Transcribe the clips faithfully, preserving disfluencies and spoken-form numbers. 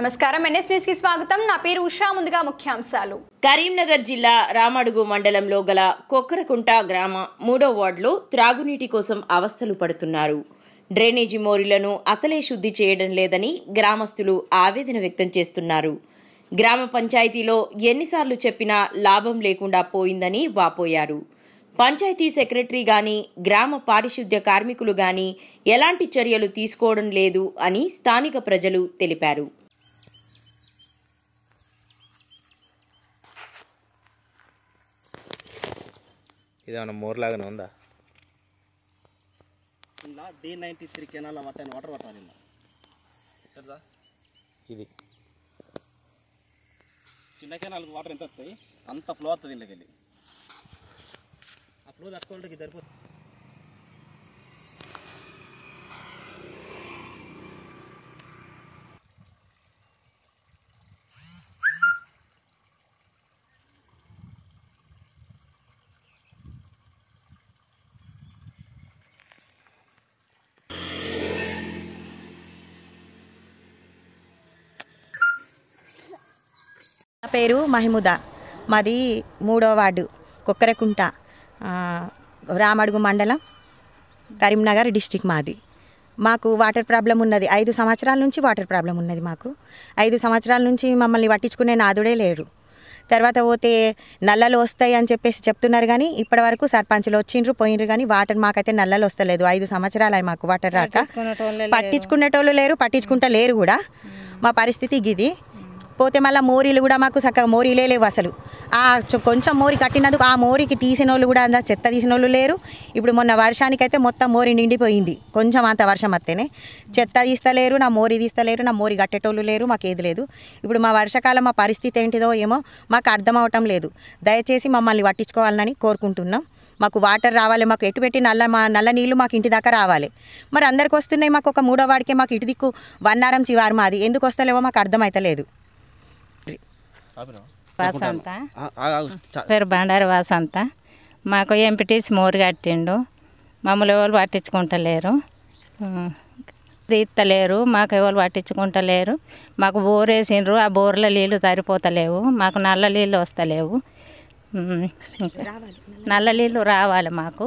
నమస్కారం NS news కి స్వాగతం నా పేరు ఉషా ముందుగా ముఖ్యాంశాలు కరీంనగర్ జిల్లా రామడుగు మండలంలో గల కొక్కరకుంట గ్రామ మూడో వార్డులో త్రాగునీటి కోసం అవస్థలు పడుతున్నారు. డ్రైనేజీ మోరీలను అసలే శుద్ధి చేయడం లేదని గ్రామస్తులు ఆవేదన వ్యక్తం చేస్తున్నారు. గ్రామ పంచాయతీలో ఎన్నిసార్లు చెప్పినా లాభం లేకుండా పోయిందని వాపోయారు. పంచాయతీ సెక్రటరీ గాని గ్రామ పారిశుద్ధ్య కార్మికులు గాని ఎలాంటి చర్యలు తీసుకోవడం లేదు అని స్థానిక ప్రజలు తెలిపారు. ఇదేమన్నా మోర్లాగానే ఉందా? ఇలా D ninety three canal water water పట్టాలి. ఇది చిన్న కెనాల్కి వాటర్ ఎంత వస్తాయి అంత ఫ్లో వస్తుంది ఇంట్లోకి వెళ్ళి. ఆ ఫ్లో తట్టుకోవడానికి సరిపోతుంది. నా పేరు మహిముదా, మాది మూడో వార్డు కొక్కరకుంట, రామడుగు మండలం, కరీంనగర్ డిస్టిక్ మాది. మాకు వాటర్ ప్రాబ్లం ఉన్నది. ఐదు సంవత్సరాల నుంచి వాటర్ ప్రాబ్లం ఉన్నది మాకు. ఐదు సంవత్సరాల నుంచి మమ్మల్ని పట్టించుకునే నాదుడే లేరు. తర్వాత పోతే నల్లలు వస్తాయి అని చెప్పేసి చెప్తున్నారు, కానీ ఇప్పటివరకు సర్పంచ్లు వచ్చిండ్రు పోయినరు, కానీ వాటర్ మాకైతే నల్లలు వస్తలేదు. ఐదు సంవత్సరాలు అవి మాకు వాటర్ రాక. పట్టించుకునేటోళ్ళు లేరు, పట్టించుకుంటా లేరు కూడా. మా పరిస్థితి గిది. పోతే మళ్ళీ మోరీలు కూడా మాకు చక్కగా మోరీలే లేవు అసలు. ఆ కొంచెం మోరీ కట్టినందుకు ఆ మోరీకి తీసిన వాళ్ళు కూడా అంత చెత్త తీసిన వాళ్ళు లేరు. ఇప్పుడు మొన్న వర్షానికైతే మొత్తం మోరీ నిండిపోయింది. కొంచెం అంత వర్షం వస్తేనే చెత్త తీస్తలేరు, నా మోరీ తీస్తలేరు, నా మోరీ కట్టేటోళ్ళు లేరు, మాకు ఏది లేదు. ఇప్పుడు మా వర్షాకాలం మా పరిస్థితి ఏంటిదో ఏమో మాకు అర్థం అవటం లేదు. దయచేసి మమ్మల్ని పట్టించుకోవాలని కోరుకుంటున్నాం. మాకు వాటర్ రావాలి, మాకు ఎటు పెట్టి నల్ల మా నల్ల నీళ్ళు మాకు ఇంటి దాకా రావాలి. మరి అందరికి వస్తున్నాయి, మాకు ఒక మూడో వాడికే మాకు ఇటు దిక్కు వన్నారం చివారు మాది, ఎందుకు వస్తలేవో మాకు అర్థమవుతలేదు. వాసంత పేరు బండారి వాసంత. మాకు ఎంపీటీసీ మోరు కట్టిండు, మమ్మల్ని ఎవరు పట్టించుకుంటలేరు, తీస్తలేరు, మాకు ఎవరు పట్టించుకుంటలేరు. మాకు బోర్ వేసిండ్రు, ఆ బోర్ల నీళ్ళు సరిపోతలేవు, మాకు నల్ల నీళ్ళు వస్తలేవు. నల్ల నీళ్ళు రావాలి మాకు.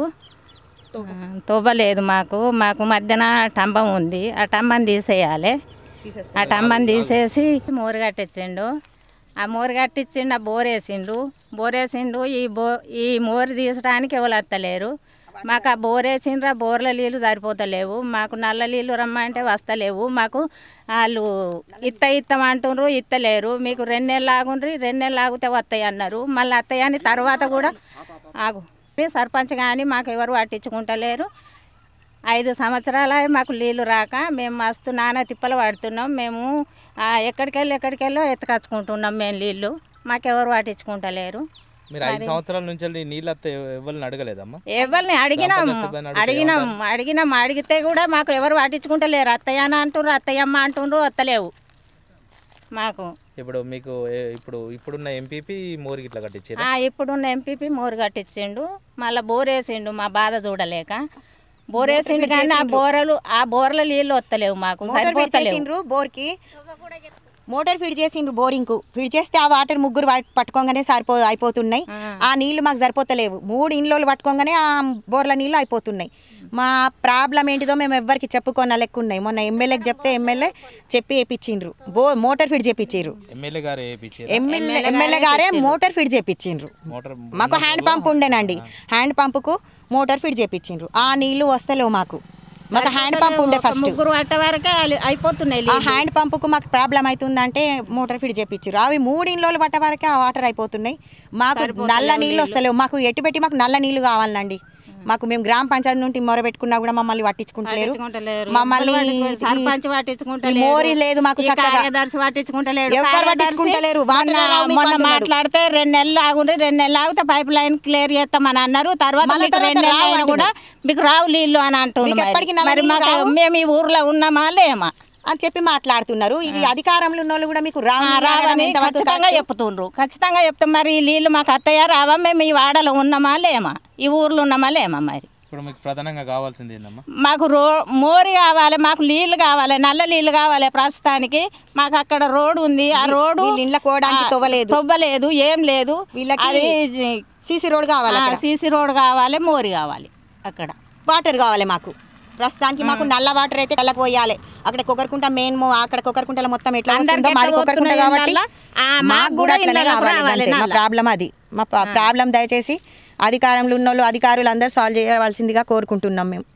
తవ్వలేదు మాకు. మాకు మధ్యన టంబం ఉంది, ఆ టంబం తీసేయాలి. ఆ టంబం తీసేసి మోరు కట్టించిండు. ఆ మోరు కట్టించిండు, ఆ బోర్ వేసిండు. బోర్ వేసిండు ఈ బో ఈ మోరు తీసడానికి ఎవరు వస్తలేరు. మాకు ఆ బోర్ వేసిండ్రు, ఆ బోర్ల నీళ్ళు సరిపోతలేవు. మాకు నల్ల నీళ్ళు రమ్మంటే వస్తలేవు. మాకు వాళ్ళు ఇత్త ఇత్తమంటుండ్రు, ఇత్తలేరు. మీకు రెండు నెలలు ఆగుండ్రి, రెండు నెలలు ఆగితే వస్తాయి అన్నారు. మళ్ళీ వస్తాయి అని తర్వాత కూడా ఆగు సర్పంచ్ కానీ మాకు ఎవరు పట్టించుకుంటలేరు. ఐదు సంవత్సరాల మాకు నీళ్ళు రాక మేము మస్తు నానా తిప్పలు పడుతున్నాం. మేము ఎక్కడికెళ్ళి ఎక్కడికెళ్ళో ఎత్తుకచ్చుకుంటున్నాం మేము నీళ్ళు, మాకెవరు పట్టించుకుంటలేరు. మీరు ఐదు సంవత్సరాల నుంచి నీళ్ళు వస్తే ఎవరిని అడగలేదమ్మా? ఎవరిని అడిగినాం అడిగినాం అడిగినాం అడిగితే కూడా మాకు ఎవరు పట్టించుకుంటలేరు. అత్తయ్య అని అంటుండ్రు, అత్తయ్యమ్మ అంటుండ్రు, వస్తలేవు మాకు. ఇప్పుడు మీకు ఇప్పుడు ఇప్పుడున్న ఎంపీపీ మోరు గిట్లా కట్టించారు? ఇప్పుడున్న ఎంపీపీ మోరు కట్టించిండు, మళ్ళీ బోర్ వేసిండు. మా బాధ చూడలేక బోర్ వేసిండు, కానీ ఆ బోరలు ఆ బోర్ల నీళ్ళు వస్తలేవు మాకు. బోర్కి మోటార్ ఫీడ్ చేసిండ్రు, బోరింగ్కు ఫీడ్ చేస్తే ఆ వాటర్ ముగ్గురు పట్టుకోగానే సరిపో అయిపోతున్నాయి. ఆ నీళ్లు మాకు సరిపోతలేవు. మూడు ఇండ్లు పట్టుకోగానే ఆ బోర్ల నీళ్ళు అయిపోతున్నాయి. మా ప్రాబ్లం ఏంటిదో మేము ఎవ్వరికి చెప్పుకోన లెక్క ఉన్నాయి. మొన్న ఎమ్మెల్యేకి చెప్తే ఎమ్మెల్యే చెప్పి వేయించిండ్రు, బో మోటార్ ఫీడ్ చేయించారు. ఎమ్మెల్యే గారు ఎమ్మెల్యే ఎమ్మెల్యే గారే మోటార్ ఫీడ్ చేయించిండ్రు. మాకు హ్యాండ్ పంప్ ఉండేనండి, హ్యాండ్ పంపుకు మోటార్ ఫీడ్ చేయించిండ్రు. ఆ నీళ్లు వస్తలేవు మాకు. మాకు హ్యాండ్ పంప్ ఉండే ఫస్ట్, ముగ్గురు పట్ట వరకే అయిపోతున్నాయి. ఆ హ్యాండ్ పంపుకు మాకు ప్రాబ్లం అవుతుందంటే మోటార్ ఫీడ్ చేయించారు. అవి మూడు ఇండ్లు పట్ట వరకే ఆ వాటర్ అయిపోతున్నాయి. మాకు నల్ల నీళ్ళు వస్తలేవు. మాకు ఎటు పెట్టి మాకు నల్ల నీళ్ళు కావాలండి. మాకు మేము గ్రామ పంచాయతీ నుండి మొర పెట్టుకున్నా కూడా మమ్మల్ని పట్టించుకుంటలేరు. మమ్మల్ని మోరీ లేదు మాకు, ఎవరు పట్టించుకుంటలేరు. మాట్లాడితే రెండు నెలలు ఆగుండ్రి, రెండు నెలలు ఆగితే పైప్ లైన్ క్లియర్ చేస్తామని అన్నారు. తర్వాత కూడా మీకు రావు నీళ్ళు అని అంటున్నారు. మేము ఈ ఊర్లో ఉన్నామా లేమా అని చెప్పి మాట్లాడుతున్నారు. ఇది అధికారంలో ఉన్న వాళ్ళు కూడా మీకు ఖచ్చితంగా చెప్తుండ్రు, ఖచ్చితంగా చెప్తాం. మరి ఈ నీళ్ళు మాకు అత్తయ్య రావా, మేము ఈ వాడలో ఉన్నామా లేమా, ఈ ఊర్లో ఉన్నామా లేమా మరి. ఇప్పుడు మీకు ప్రధానంగా కావాల్సింది ఏందమ్మా? మాకు రో మోరి కావాలి, మాకు నీళ్ళు కావాలి, నల్ల నీళ్ళు కావాలి. ప్రస్తుతానికి మాకు అక్కడ రోడ్డు ఉంది, ఆ రోడ్డు ఇండ్ల కోవడానికి తవ్వలేదు తవ్వలేదు, ఏం లేదు. అది సీసీ రోడ్ కావాలి, సీసీ రోడ్ కావాలి, మోరి కావాలి, అక్కడ వాటర్ కావాలి మాకు. ప్రస్తుతానికి మాకు నల్ల వాటర్ అయితే కళ్ళకు పోయాలి. అక్కడ కొకరకుంట మెయిన్ అక్కడ కొకరకుంటలో మొత్తం ఎట్లా వస్తుందో మాది కొకరకుంట కాబట్టి మాకు కూడా అట్లనే కావాలి. మా ప్రాబ్లం అది. మా ప్రాబ్లం దయచేసి అధికారంలో ఉన్న వాళ్ళు అధికారులు అందరూ సాల్వ్ చేయవలసిందిగా కోరుకుంటున్నాం మేము.